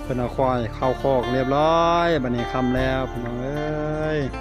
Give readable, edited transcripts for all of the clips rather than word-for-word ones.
พิ่นเอาควายเข้าคอกเรียบร้อยบัดนี้ค่ำแล้วพี่น้องเอ้ย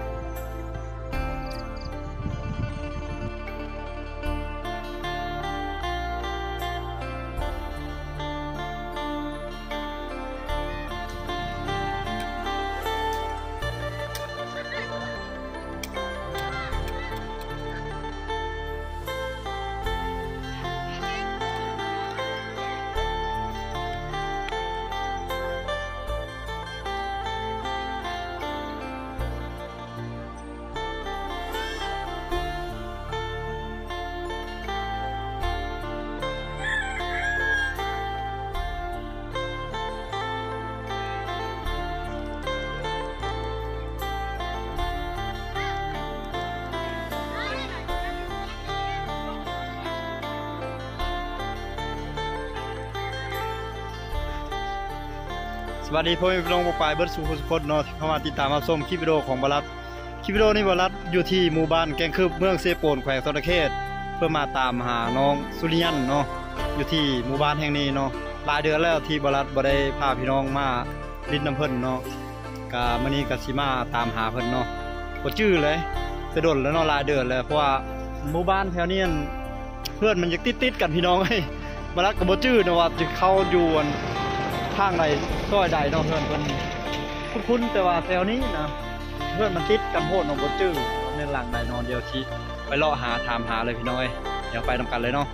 สวัสดีพ่อแม่พี่น้องปายเบิร์ดสุขสุขคนเนาะเข้ามาติดตามรับชมคลิปวิดีโอของบรัตคลิปวิดีโอนี้บรัตอยู่ที่หมู่บ้านแกงคืบเมืองเซโปนแขวงสระเขตเพื่อมาตามหาน้องสุริยันเนาะอยู่ที่หมู่บ้านแห่งนี้เนาะหลายเดือนแล้วที่บรัตบ่ได้พาพี่น้องมาลิ้นน้ำเพิ่นเนาะกะมื้อนี้กะสิมาตามหาเพิ่นเนาะบ่จื้อเลยจะโดนแล้วเนาะหลายเดือนแล้วเพราะว่าหมู่บ้านแถวนี้เพื่อนมันยังติดกันพี่น้องเอ้ยบรัตก็บ่จื้อเนาะว่าจะเข้าอยู่ทางใดซอยใดเนาะเพื่อนคุ้นแต่ว่าแถวนี้นะเพื่อนมันติดกันโพดเนาะบ่จื้อในหลังใดนอนเดียวชี้ไปเลาะหาถามหาเลยพี่น้องเอ้ยเดี๋ยวไปนำกันเลยเนาะ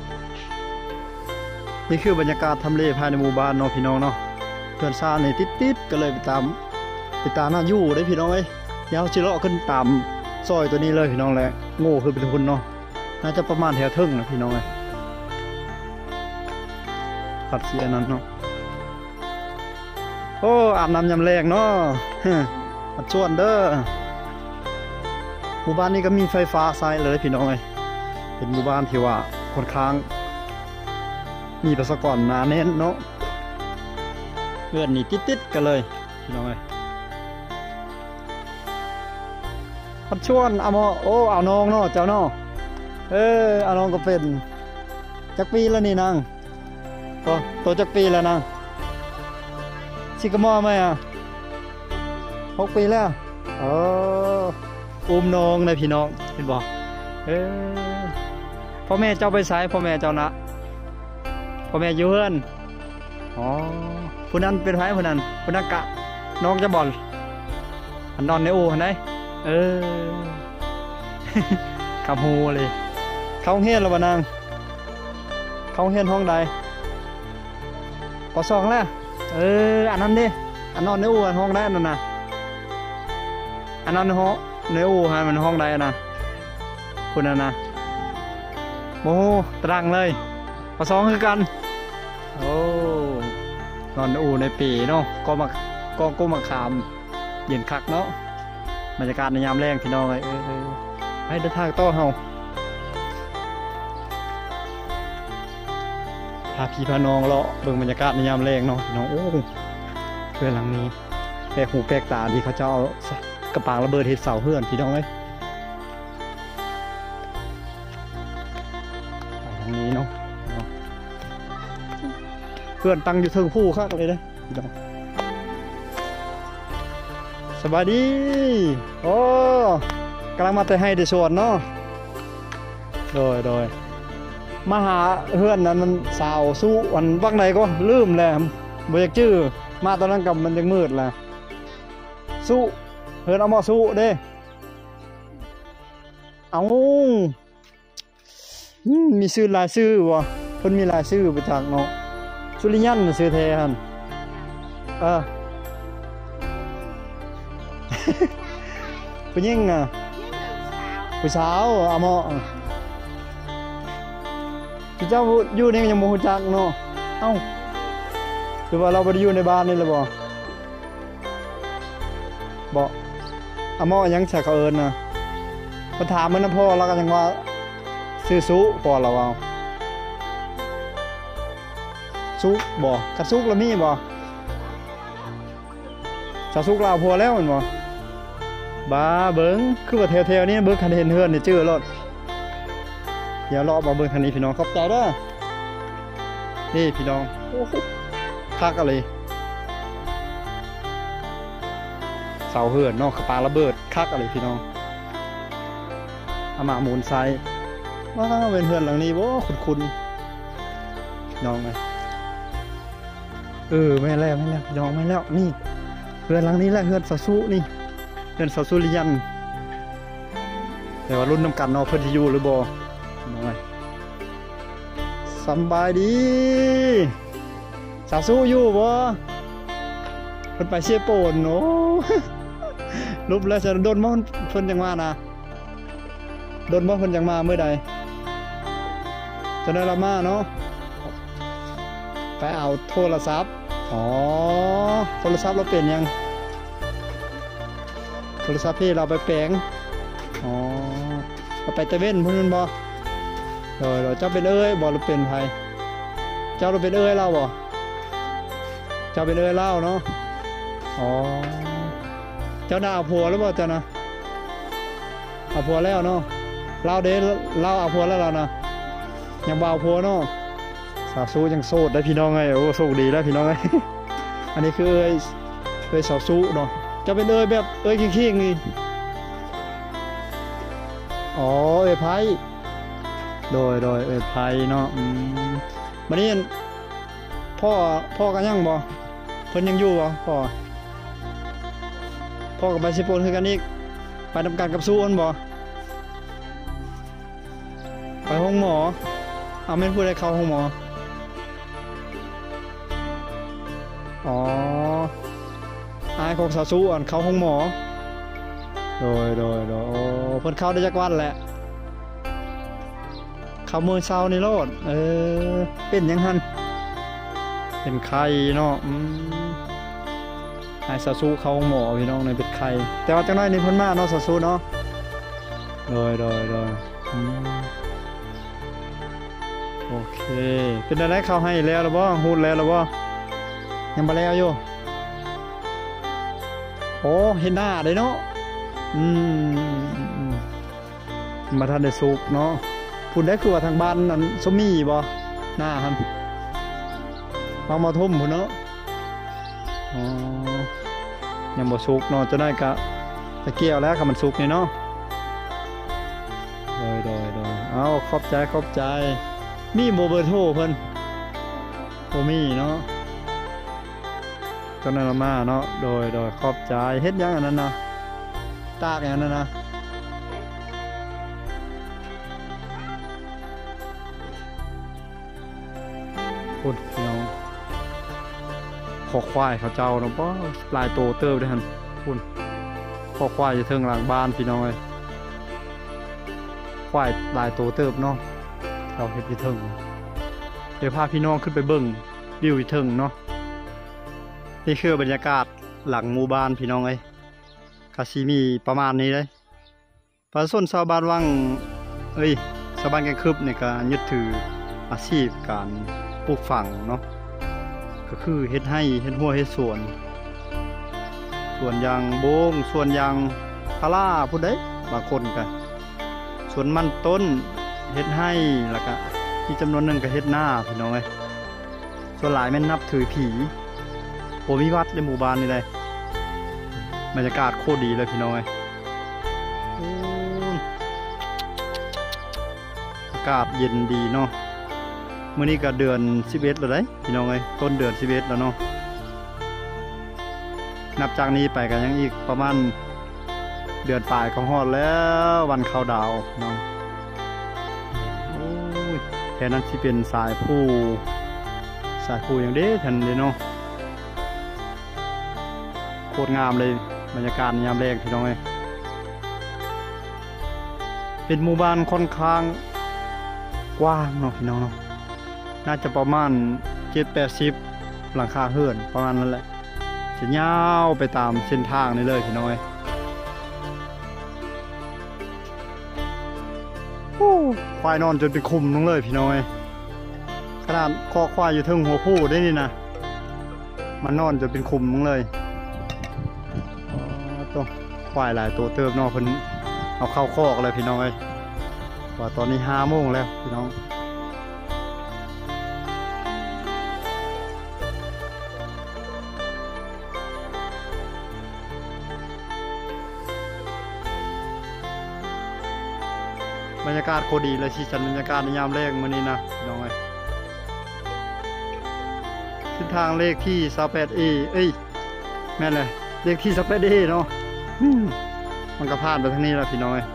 นี่คือบรรยากาศทำเลภายในหมู่บ้านเนาะพี่น้องเนาะเพื่อนซ่าในติดก็เลยไปตามหน้าอยู่ได้พี่น้องเอ้ยเดี๋ยวสิเลาะขึ้นตามซอยตัวนี้เลยพี่น้องแหละโง่คือเป็นคนเนาะน่าจะประมาณแถวทึ่งนะพี่น้องเอ้ยขัดเสียนั้นเนาะโอ้อาบน้ำยำแรงเนาะมาชวนเด้อหมู่บ้านนี้ก็มีไฟฟ้าใช้เลยพี่น้องเอ้ยเป็นหมู่บ้านที่ว่าค่อนข้างมีประชากรหนาแน่นเนาะเพื่อนนี่ติดกันเลยพี่น้องเอ้ยมาชวนเอามาโอ้เอาน้องเนาะเจ้าเนาะเอาน้องก็เป็นจักปีแล้วนี่นางก็โตจักปีแล้วนางชิกมอไหมอ่ะ6 ปีแล้วอุ้มน้องเลยพี่น้องเห็นบอกพ่อแม่เจ้าไปสายพ่อแม่เจ้านะพ่อแม่อยู่เฮือนผู้นั้นเป็นไผผู้นั้นกะน้องจะบอลอันนอนในอู่ไหนขับหูเลยเข้าเฮียนแล้วบ่นางเข้าเฮียนห้องใดป.2แล้วอันนั้นดิอันนอนในอู่ห้องได้นั่นนะอันนั้นในอู่ฮะมันห้องได้นะคุณนะโอ้ตรังเลยป.2คือกันโอ้นอนในอู่ในปีเนาะก็มาขามเย็นคักเนาะบรรยากาศในยามแรงพี่น้องเลยให้เดินทางต่อเฮาพาพี่พาน้องเลาะเบิ่งบรรยากาศในยามแรงเนาะน้องโอ้เพื่อนหลังนี้แปลกหูแปลกตาดีเขาจะเอากระปางระเบิดเห็ดเสาเพื่อนพี่น้องเลยทางนี้เนาะเพื่อนตั้งอยู่เทิงผู้คักเลยนะพี่น้องสบายดีโอ้กำลังมาแต่ให้ได้ชวนเนาะโดยมาหาเพื่อนนั้นมันสาวสู้วันวักไหนก็ลืมแล้วบ่อยากจื้อมาตอนนั้นกับมันยังมืดแหละสู้เพื่อนเอามาสู้เด้เอามีชื่อลายชื่อวะเพิ่นมีลายชื่อไปจากเนาะสุริยันชื่อแท้ฮั่นผู้หญิงอ่ะผู้สาวเอามาพี่เจ้าอยู่นี่ยังโมโหจักเนาะเอ้าหรือว่าเราไปอยู่ในบ้านนี่เลยบอกอาหม้อยังใส่เขาเอิญนะมาถามมันนะพ่อเราก็ยังว่าซื้อซุพ่อเราเอาซุบอกกระซุกละมีบอกจะซุกเราพอแล้วมันบอกบ้าเบิ้งคือว่าแถวๆนี้เบิ้งคันเห็นเฮือนเนี่ยจื้อรถเดี๋ยวรอมาเบิ้งทางนี้พี่น้องขอบใจเด้อนี่พี่น้องคักอะไรเสาเหือนเนาะปลาระเบิดคักอะไรพี่น้องอามาหมุนไซว้าวเป็นเหือนหลังนี้โว้คุณน้องไงไม่แล้วพี่น้องไม่แล้วนี่เหือนหลังนี้แหละเหือนสาวซุนี่เหือนสาวซุริยันแต่ว่ารุ่นน้ำกันเนาะเพื่อนที่อยู่หรือบ่น้องไงสบายดีสาวซุอยู่บ่เพิ่นไปเชียโปนโอ้รูปแล้วจะโดนบ่เพิ่นจังมานะโดนบ่เพิ่นจังมาเมื่อใดจะได้ละมาเนาะไปเอาโทรศัพท์โทรศัพท์เราเปลี่ยนยังโทรศัพท์พี่เราไปแปลงเราไปตะเว้นพุ่นบ่เราเจ้าเป็นบ่เราเป็นไผเจ้าเราเป็นเล่าบ่เจ้าเป็นเล่าเนาะเจ้าน่าเอาผัวหรือเปล่าเจ้านะเอาผัวแล้วเนาะเล่าเอาผัวแล้วนะยังบ่าวผัวเนาะสาวสู้ยังโสดได้พี่น้องไงโอ้โชคดีแล้วพี่น้องไง อันนี้คือสาวสู้เนาะจะเป็นแบบขี้ๆนี่ไพ่โดยไพ่เนาะวันนี้พ่อกันยังบ่เพิ่นยังอยู่บ่พ่อกับไปสิปนคือกันอีกไปทำการกับสู้อันบ่ไปห้องหมอเอาไม่พูดให้เข้าห้องหมออายของสาวสู้อันเข้าห้องหมอโดยเพิ่นเข้าได้จักวันแหละเข้ามือเช้านี่โลดเป็นยังหันเป็นไข้เนาะไอ้สาวสู้เข้าห้องหมอพี่น้องในเป็นไข้แต่ว่าจังน้อยนี่เพิ่นมาเนาะสาวสู้เนาะโดยโอเคเป็นอะไรเข้าให้แล้วหรือบ่ฮู้แล้วหรือบ่ยังบ่แล้วอยู่เห็นหน้าเลยเนาะมาทันได้สุกเนาะพูดได้คือว่าทางบ้านนั้นสมีบ่หน้าครับมาทุ่มพุ่นเนาะยังบ่สุกเนาะจะได้กะตะเกียวแล้วค่ะมันสุกนี่เนาะโดยเอาขอบใจมีโมเบอร์โทรเพิ่นมีเนาะตอนนั้นมาเนาะโดยขอบใจเฮ็ดยังอันนั้นนะตากอย่างนั้นนะพูดพี่น้องขอควายเขาเจ้าเนาะป้ลายโตเติบได้หันพูดขอควายจะเทิงหลังบ้านพี่น้องเลยควายลายโตเติบเนาะเราเฮ็ดที่เทิงเดี๋ยวพาพี่น้องขึ้นไปเบิ่งวิวที่เทิงเนาะนี่คือบรรยากาศหลังหมู่บ้านพี่น้องเอ้ยกาซิมีประมาณนี้เลยประชาชนชาวบ้านวังชาวบ้านแกงคืบเนี่ยก็ยึดถืออาชีพการปลูกฝังเนาะก็คือเฮ็ดให้เฮ็ดหัวเฮ็ดสวนยางโบงสวนยางพาราพูดได้บางคนก็สวนมันต้นเฮ็ดให้แล้วก็ที่จำนวนหนึ่งก็เฮ็ดหน้าพี่น้องเอ้ยส่วนหลายแม่นนับถือผีมีวัดในหมู่บ้านนี่เลยบรรยากาศโคตรดีเลยพี่น้องอากาศเย็นดีเนาะมื้อนี้ก็เดือน11แล้วได้พี่น้องต้นเดือน11แล้วเนาะนับจากนี้ไปก็ยังอีกประมาณเดือนปลายของฮอดแล้ววันเข้าดาวน้องแค่นั้นสิเป็นสายผู้อย่างเด้ทันเลยเนาะโคตรงามเลยบรรยากาศยามแรกพี่น้องเป็นหมู่บ้านค่อนข้างกว้างเนาะพี่น้องเนาะน่าจะประมาณ70-80หลังคาเรือนประมาณนั้นแหละจะยาวไปตามเส้นทางนี่เลยพี่น้องควายนอนจนเป็นคุมลงเลยพี่น้องขนาดคอควายอยู่ถึงหัวผู้ได้นี่นะมันนอนจนเป็นคุมลงเลยตัวควายหลายตัวเติบนอกเพิ่นเอาเข้าคอกเลยพี่น้องว่าตอนนี้5 โมงแล้วพี่น้องบรรยากาศโคตรดีเลยสีสันบรรยากาศในยามแรกมื้อนี้นะน้องเส้นทางเลขที่ 28A เอ้ยแม่นเลยเลขที่ 28A เนาะมันก็ผ่านไปทางนี้แล้วพี่น้อย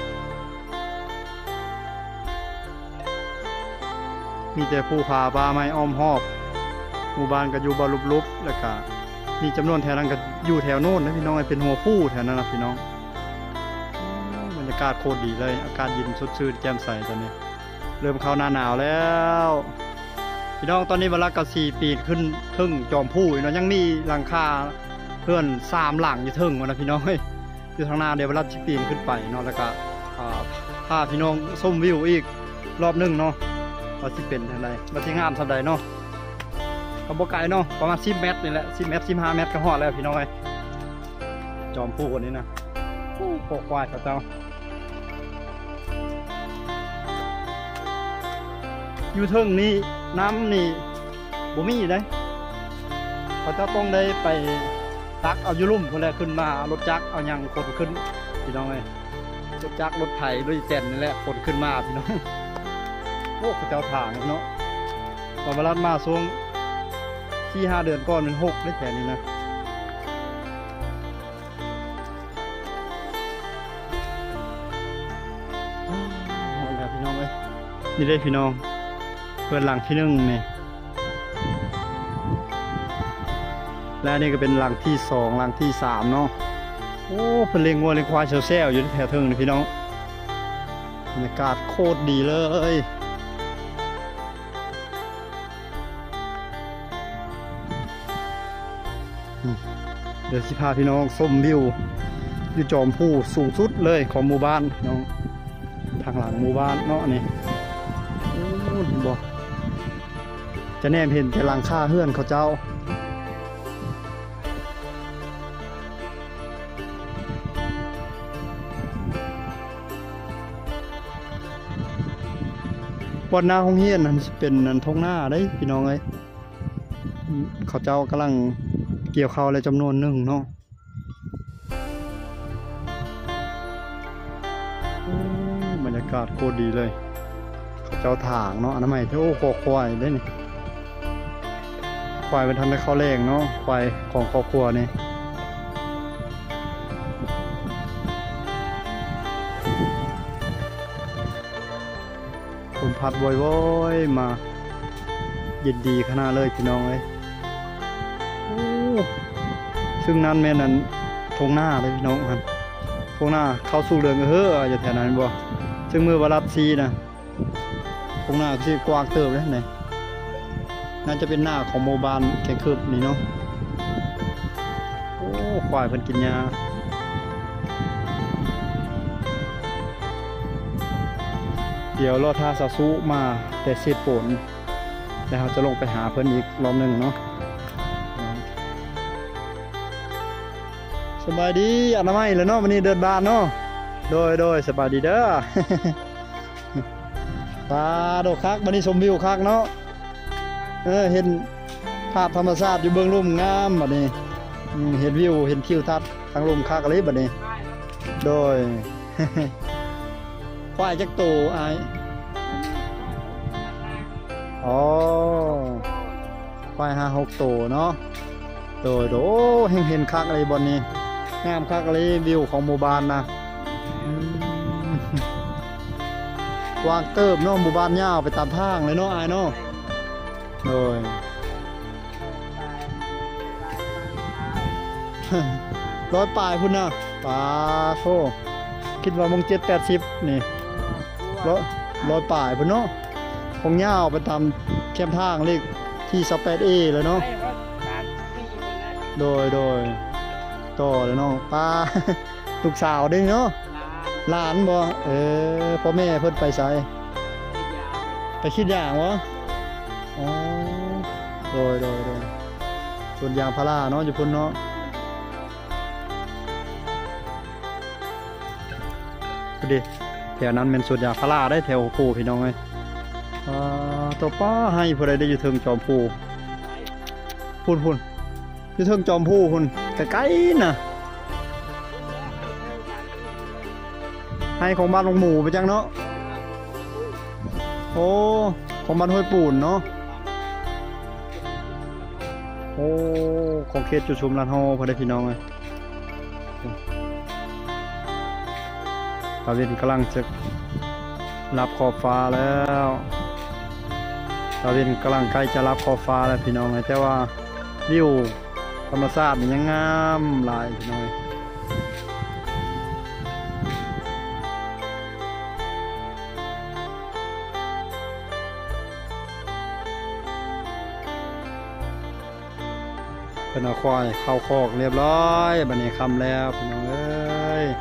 มีแต่ภูผาป่าไม้อ้อมรอบหมู่บ้านก็อยู่บ่ลุบๆแล้วก็มีจำนวนแถวนั้นก็อยู่แถวโน้นนะพี่น้องเป็นหัวผู้แถวนั้นนะพี่น้องบรรยากาศโคตรดีเลยอากาศเย็นสดชื่นแจ่มใสตอนนี้เริ่มเข้าหน้าหนาวแล้วพี่น้องตอนนี้เวลาก4 ปีขึ้นทึ่งจอมผู้เนาะยังมีหลังคาเพื่อน3 หลังอยู่ทึ่งนะพี่น้องอยู่ทางหน้าเดี๋ยวเวลาที่ปีนขึ้นไปเนาะแล้วก็พาพี่น้องชมวิวอีกรอบนึงเนาะว่าสิเป็นอะไรว่าสิงามสักใดเนาะก็บ่ไกลเนาะประมาณ10 เมตรนี่แหละ10 เมตร15 เมตรก็ฮอดแล้วพี่น้องจอมผู้คนนี้นะโคกควายเขาเจ้าอยู่เทิงนี่น้ำนี่บ่มีได้เขาเจ้าต้องได้ไปตักเอาอยู่ลุ่มคนแรกขึ้นมารถจักรเอายังคนขึ้นพี่น้องรถจักรรถไถรถแจนนี่แหละคนขึ้นมาพี่น้องโอ้เขาเจ้าทางเนาะพอเวลามาช่วง4-5 เดือนก่อนเป็น6ได้แค่นี้นะพี่น้องนี่ได้พี่น้องเพื่อนหลังที่1นี่และนี่ก็เป็นหลังที่2หลังที่3เนาะโอ้เป็นเลี้ยงวัวเลี้ยงควายแซวๆอยู่แถวเทิงนี่พี่น้องบรรยากาศโคตรดีเลยเดี๋ยวสิพาพี่น้องส้มวิวอยู่จอมผู้สูงสุดเลยของหมู่บ้านน้องทางหลังหมู่บ้านเนาะนี่บ่จะแนมเห็นแต่หลังคาเฮือนเขาเจ้าวันหน้าห้องเฮียนนั่นเป็นนันทงหน้าได้พี่น้องเขาเจ้ากำลังเกี่ยวข้าวอะไรจำนวนหนึ่งเนาะบรรยากาศโคตรดีเลยเขาเจ้าถางเนาะอันนั้นใหม่ที่โอ้ควายได้นี่ควายเป็นทันได้ข้าวแรงเนาะควายของครอบครัวนี่ผมพัดบ่อยๆมาเย็นดีขนาดเลยพี่น้องซึ่งนั้นแม่นั้นทงหน้าเลยพี่น้องครับทงหน้าเข้าสู่เรืองอย่าแถวนั้นบ่ซึ่งมือวรัตซีนะทงหน้าที่กว้างเติบเลยไหนน่าจะเป็นหน้าของโมบานแกงคืบนี่เนาะโอ้ควายเพิ่นกินยาเดี๋ยวรอท่าสาสุมาแต่เศษฝนแล้วเราจะลงไปหาเพิ่นอีกรอบหนึ่งเนาะสบายดีอนามัยแล้วเนาะวันนี้เดินบ้านเนาะโดยสบายดีเด้อปลาดอกคักวันนี้ชมวิวคักเนาะเห็นภาพธรรมชาติอยู่เบื้องลุ่มงามบัดนี้เห็นวิวเห็นทิวทัศน์ทางลมคักอะไรบัดนี้โดยควายจักโตอายอ๋อควาย5-6 โตเนาะโดเห็นคักอะไรบนนี้งามคักอะไรวิวของหมู่บ้านนะวางเติบเนาะหมู่บ้านยาวไปตามทางเลยเนาะอายเนาะโดย100 ปลายพุ่นนะปลาโซ่คิดว่ามง7-80นี่100 ปลายพุ่นเนาะคงยาวไปตามแคมทางเลขที่ 28A เลยเนาะโดยต่อเลยเนาะป้าลูกสาวด้วยเนาะหลานบ่พ่อแม่เพิ่นไปไสไปคิดอย่างวะอ๋อโดยส่วนยางพาราเนาะอยู่พุ่นเนาะดิแถวนั้นเป็นส่วนยางพาราได้แถวปู่พี่น้องตัวป้าให้ผู้ใดได้อยู่เทิงจอมผู้พุ่นอยู่เทิงจอมผู้พุ่นใกล้ๆน่ะให้ของบ้านลงหมู่ไปจังเนาะโอ้ของบ้านห้วยปูนเนาะโอ้ของเขตจุชุมลานโฮพอได้พี่น้องเลยตาเวนกำลังจะรับขอบฟ้าแล้วตาเวนกำลังใกล้จะรับขอบฟ้าแล้วพี่น้องเลยแต่ว่าวิวธรรมชาติยังงามหลายพี่น้องเป็นเอาควายเข้าคอกเรียบร้อยบัดนี้คำแล้วพี่น้องเอ้ย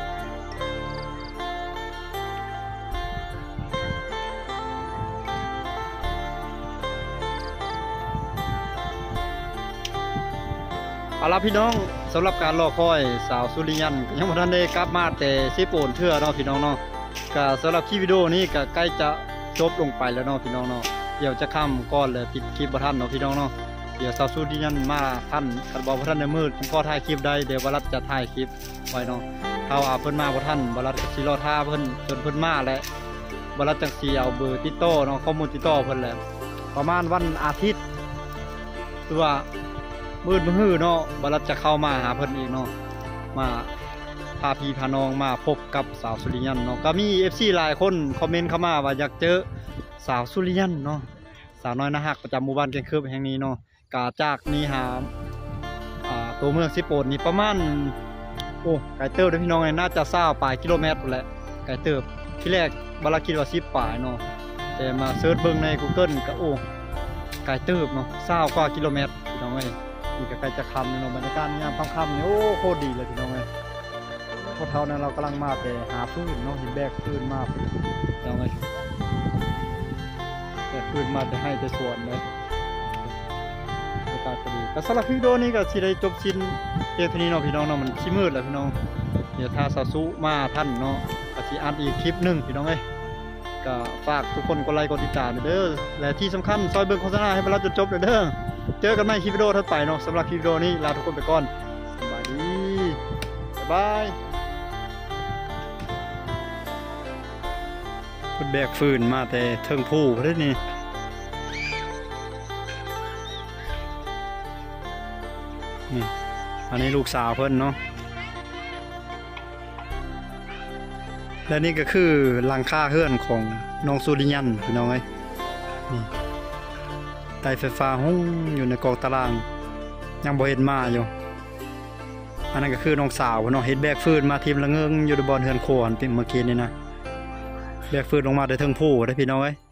เอาละพี่น้องสำหรับการรอคอยสาวสุริยันยังไม่ทันได้กลับมาแต่ซีโปนเทื่อเนาะพี่น้องเนาะก็สำหรับคลิปวิดีโอนี้ก็ใกล้จะจบลงไปแล้วเนาะพี่น้องเนาะเดี๋ยวจะข้ามก้อนเลยปิดคลิปบ่ทันเนาะพี่น้องเนาะเดี๋ยวสาวสุริยันมาท่านคันบอกบ่ทันในมืดผมขอถ่ายคลิปได้เดี๋ยววรัตจะถ่ายคลิปไว้เนาะเขาเพิ่นมาบ่ทันวรัตก็สิรอท่าเพิ่นจนเพิ่นมาแล้ววรัตจังสิเอาเบอร์ติดต่อเนาะข้อมูลติดต่อเพิ่นแล้วประมาณวันอาทิตย์คือว่ามืดมือเนาะวรัตจะเข้ามาหาเพิ่นอีกเนาะมาพาพี่พาน้องมาพบกับสาวสุริยันเนาะก็มี FC หลายคนคอมเมนต์เข้ามาว่าอยากเจอสาวสุริยันเนาะสาวน้อยนะฮักประจำหมู่บ้านแกงคืบแห่งนี้เนาะกาจากนี้หาตัวเมืองซิโปนนี่ประมาณโอ้ไกลเติบเด้อพี่น้องน่าจะ20 ปลายกิโลเมตรแหละไกลเติบที่แรกบาราคิดว่า10 ปลายเนาะแต่มาเสิร์ชเบิ่งใน Google ก็โอ้ไกลเติบเนาะ20 กว่ากิโลเมตรพี่น้องเอ้ยนี่ก็ใกล้จะค่ำเนาะบรรยากาศยามค่ำๆนี่โอ้โคตรดีเลยพี่น้องเอ้ยพวกเรานั้นเรากำลังมาแต่หาฟืนเนาะเห็นแบกฟืนมาพี่น้องเอ้ยแบกฟืนมาแต่ให้แต่สวนเลยก็สำหรับคลิปวิดีโอนี้ก็สิได้จบสิ้นเพียงเท่านี้เนาะพี่น้องเนาะมันสิมืดแล้วพี่น้องเดี๋ยวถ้าสาวสุมาท่านเนาะก็สิอัดอีกคลิปนึงพี่น้องเอ้ยก็ฝากทุกคนกดไลค์กดติดตามเด้อและที่สำคัญซอยเบิ่งโฆษณาให้บรรลุจนจบเด้อเจอกันใหม่คลิปวิดีโอถัดไปเนาะสำหรับคลิปวิดีโอนี้ลาทุกคนไปก่อนสวัสดีบ๊ายบายคุณแบกฟืนมาแต่เทิงผู้เด้อนี่นี่อันนี้ลูกสาวเพิ่นเนาะและนี่ก็คือหลังคาเฮือนของน้องสุริยันพี่น้องเอ้ยนี่ไตไฟฟ้าหุ้งอยู่ในกองตารางยังบ่เห็นมาอยู่อันนั้นก็คือน้องสาวเนาะเฮ็ดแบกฟืนมาทีมละเงิงอยู่ในบอนเฮือนโคหันเป็นเมื่อกี้นี่นะแบกฟืนลงมาได้เทิงผู้ได้พี่น้องเอ้ย